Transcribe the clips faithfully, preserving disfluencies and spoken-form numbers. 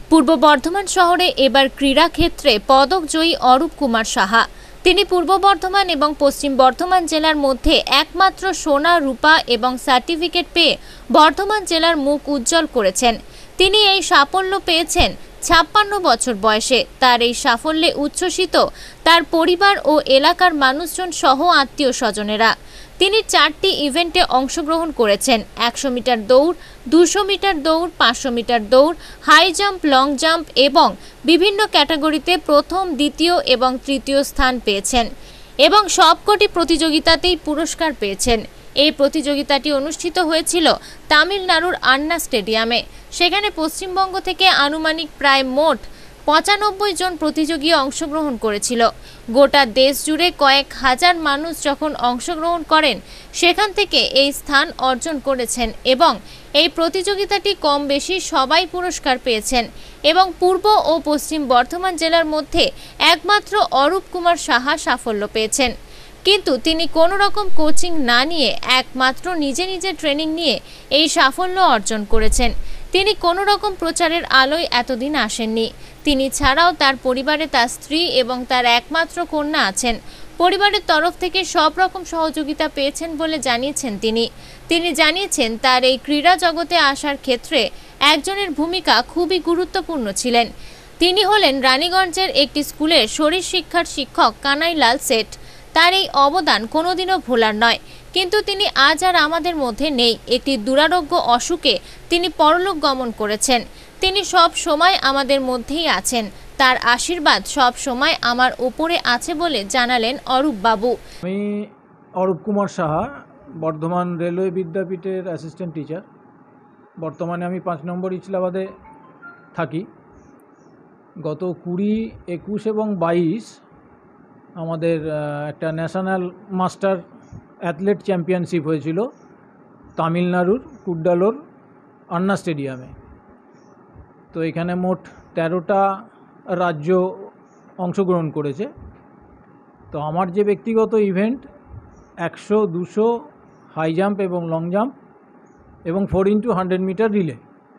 পূর্ব বর্ধমান শহরে এবার ক্রীড়া ক্ষেত্রে পদকজয়ী অরূপ কুমার সাহা। তিনি পূর্ব বর্ধমান এবং পশ্চিম বর্ধমান জেলার মধ্যে একমাত্র সোনা, রূপা এবং সার্টিফিকেট পেয়ে বর্ধমান জেলার মুখ উজ্জ্বল করেছেন। তিনি এই সাফল্য পেয়েছেন ছাপ্পান্ন বছর বয়সে। তার এই সাফল্যে উচ্ছ্বসিত তার পরিবার ও এলাকার মানুষজন সহ আত্মীয় স্বজনেরা। তিনি চারটি ইভেন্টে অংশগ্রহণ করেছেন: একশো মিটার দৌড়, দুশো মিটার দৌড়, পাঁচশো মিটার দৌড়, হাই জাম্প, লং জাম্প এবং বিভিন্ন ক্যাটাগরিতে প্রথম, দ্বিতীয় এবং তৃতীয় স্থান পেয়েছেন এবং সবকটি প্রতিযোগিতাতেই পুরস্কার পেয়েছেন। এই প্রতিযোগিতাটি অনুষ্ঠিত হয়েছিল তামিলনাড়ুর আন্না স্টেডিয়ামে। সেখানে পশ্চিমবঙ্গ থেকে আনুমানিক প্রায় মোট পঁচানব্বই জন প্রতিযোগী অংশগ্রহণ করেছিল। গোটা দেশ জুড়ে কয়েক হাজার মানুষ যখন অংশগ্রহণ করেন, সেখান থেকে এই স্থান অর্জন করেছেন এবং এই প্রতিযোগিতাটি কম বেশি সবাই পুরস্কার পেয়েছেন এবং পূর্ব ও পশ্চিম বর্ধমান জেলার মধ্যে একমাত্র অরূপ কুমার সাহা সাফল্য পেয়েছেন। কিন্তু তিনি কোনো রকম কোচিং না নিয়ে একমাত্র নিজে নিজে ট্রেনিং নিয়ে এই সাফল্য অর্জন করেছেন। তিনি কোনো রকম প্রচারের আলোয় এতদিন আসেননি। তিনি ছাড়াও তার পরিবারে তার স্ত্রী এবং তার একমাত্র কন্যা আছেন। পরিবারের তরফ থেকে সব রকম সহযোগিতা পেয়েছেন বলে জানিয়েছেন তিনি। তিনি জানিয়েছেন তার এই ক্রীড়া জগতে আসার ক্ষেত্রে একজনের ভূমিকা খুবই গুরুত্বপূর্ণ ছিলেন। তিনি হলেন রানীগঞ্জের একটি স্কুলের শরীর শিক্ষার শিক্ষক কানাইলাল সেট। তার এই অবদান কোনোদিনও ভোলার নয়। কিন্তু তিনি আজ আর আমাদের মধ্যে নেই। একটি দুরারোগ্য অসুখে তিনি পরলোক গমন করেছেন। তিনি সব সময় আমাদের মধ্যেই আছেন। তার আশীর্বাদ সব সময় আমার উপরে আছে বলে জানালেন অরূপ বাবু। আমি অরূপ কুমার সাহা, বর্ধমান রেলওয়ে বিদ্যাপীঠের অ্যাসিস্ট্যান্ট টিচার। বর্তমানে আমি পাঁচ নম্বর ইচলাবাদে থাকি। গত কুড়ি, একুশ এবং বাইশ আমাদের একটা ন্যাশনাল মাস্টার অ্যাথলেট চ্যাম্পিয়নশিপ হয়েছিল তামিলনাড়ুর কুড্ডালোর আন্না স্টেডিয়ামে। তো এখানে মোট তেরোটা রাজ্য অংশগ্রহণ করেছে। তো আমার যে ব্যক্তিগত ইভেন্ট একশো, দুশো, হাই জাম্প এবং লং জাম্প এবং four into hundred metre relay.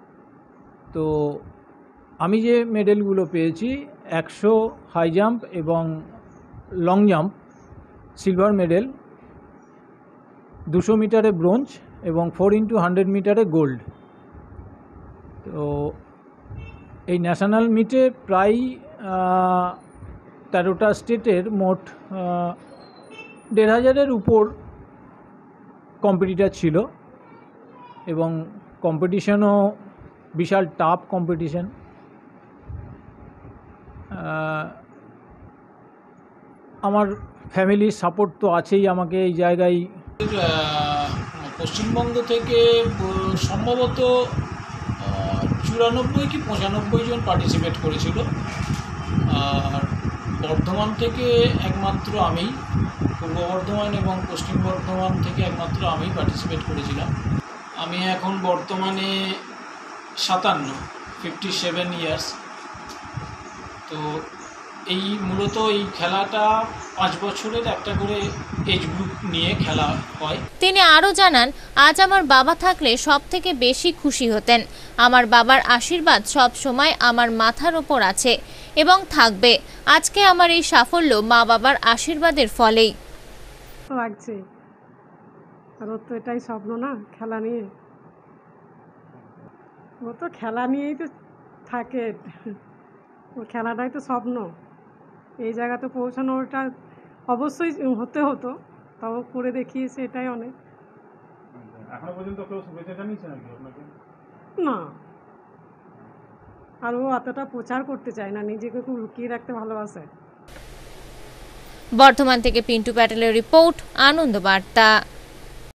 তো আমি যে মেডেলগুলো পেয়েছি, একশো হাই জাম্প এবং লং জাম্প সিলভার মেডেল, দুশো মিটারে ব্রোঞ্জ এবং ফোর ইন্টু হান্ড্রেড মিটারে গোল্ড। তো এই ন্যাশনাল মিটে প্রায় তেরোটা স্টেটের মোট দেড় হাজারের উপর কম্পিটিটার ছিল এবং কম্পিটিশনও বিশাল টাফ কম্পিটিশন। আমার ফ্যামিলির সাপোর্ট তো আছেই আমাকে এই জায়গায়। পশ্চিমবঙ্গ থেকে সম্ভবত চুরানব্বই কি পঁচানব্বই জন পার্টিসিপেট করেছিল, আর বর্ধমান থেকে একমাত্র আমি, পূর্ব বর্ধমান এবং পশ্চিম বর্ধমান থেকে একমাত্র আমি পার্টিসিপেট করেছিলাম। আমি এখন বর্তমানে সাতান্ন, ফিফটি সেভেন ইয়ার্স। তো এই মূলত এই খেলাটা পাঁচ বছরের একটা করে এজ গ্রুপ নিয়ে খেলা হয়। তিনি আরও জানান, আজ আমার বাবা থাকলে সব থেকে বেশি খুশি হতেন। আমার বাবার আশীর্বাদ সব সময় আমার মাথার ওপর আছে এবং থাকবে। আজকে আমার এই সাফল্য মা বাবার আশীর্বাদের ফলেই লাগছে। আর ওর তো এটাই স্বপ্ন না, খেলা নিয়ে। ও তো খেলা নিয়েই তো থাকে, ওর খেলাটাই তো স্বপ্ন। এই জায়গাতে পৌঁছানো ওটা অবশ্যই হতে হতো, তাও করে দেখিয়েছে, এটাই অনেক। এখনো পর্যন্ত কেউ শুভেচ্ছা জানিয়েছে নাকি আপনাকে? না, আর ও অতটা প্রচার করতে চায় না, নিজেকে খুব লুকিয়ে রাখতে ভালোবাসে। বর্ধমান থেকে পিন্টু প্যাটেলের রিপোর্ট, আনন্দ বার্তা।